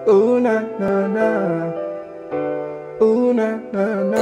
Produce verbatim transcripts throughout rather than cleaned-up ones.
Ooh na na na. Ooh na na na.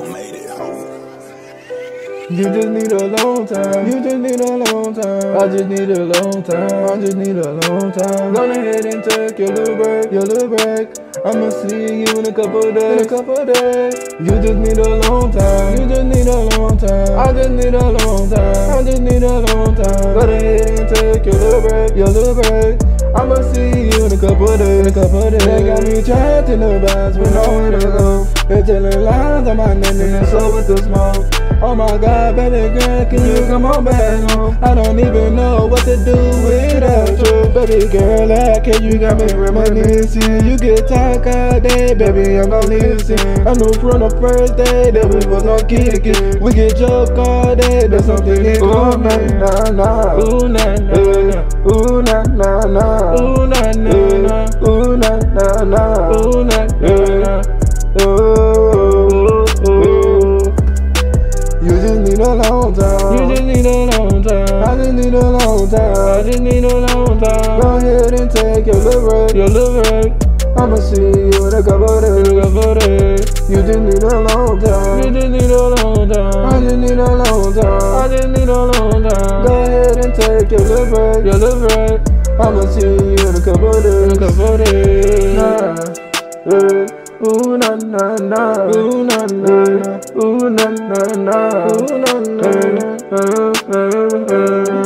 You just need a long time. You just need a long time. I just need a long time. I just need a long time. Go ahead and take your little break, your little break. I'ma see you in a couple of days, in a couple of days. You just need a long time. You just need a long time. I just need a long time. I just need a long time. Go ahead and take your little break, your little break. I'ma see you in a couple of days, in a couple of days. They got me trapped in the box with nowhere to go. They're telling lies on my neck and it's so with the smoke. Oh my God, baby girl, can you come on back home? I don't even know what to do without you. Baby girl, I can you got me reminiscing. You get tired all day, baby, I'm gon' listen. I knew from the first day that we was gon' kick it. We get joke all day, there's something in common. Nah, nah, ooh, nah, nah, ooh, nah, nah, nah, ooh, nah, nah, nah, ooh, nah, nah, nah, ooh, nah, nah, nah, ooh, ooh. You just need a long time. You just need a long time. I just need a long time. I just need a long time. Go ahead and take your little break, your little break. I'ma see you in a couple of days, in a couple of days. You just need a long time. You just need a long time. I just need a long time. I just need a long time. Go ahead and take your little break, your little break. I'ma see you in a couple of days, in a couple of days. Nah, yeah. Ooh na na na, ooh na na na, ooh na na na, ooh na na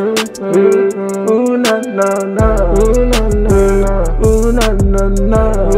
na, ooh na na na, ooh na na na, ooh na na na.